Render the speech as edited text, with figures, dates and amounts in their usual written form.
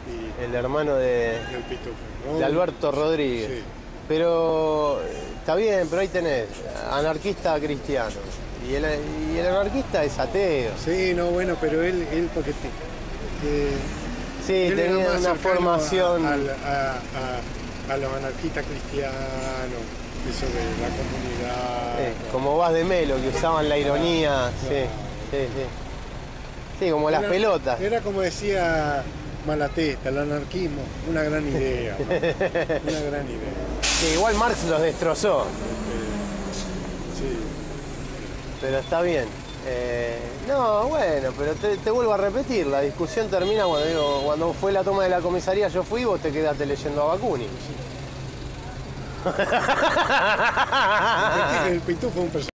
el hermano del Pitufo, ¿no? de Alberto Rodríguez. Sí. Pero está bien, pero ahí tenés anarquista cristiano. Y el anarquista es ateo. Sí, no, bueno, pero él porque Sí, él era tenía más una cercano formación. a los anarquistas cristianos, eso de la comunidad. Como Vas de Melo, que usaban la ironía. Claro. Sí. Sí, como las pelotas. Era como decía Malatesta, el anarquismo, una gran idea. ¿No? Una gran idea. Sí, igual Marx los destrozó. Sí. Pero está bien. No, bueno, pero te vuelvo a repetir, la discusión termina cuando fue la toma de la comisaría, yo fui y vos te quedaste leyendo a Bakunin. El Pitufo fue un personaje.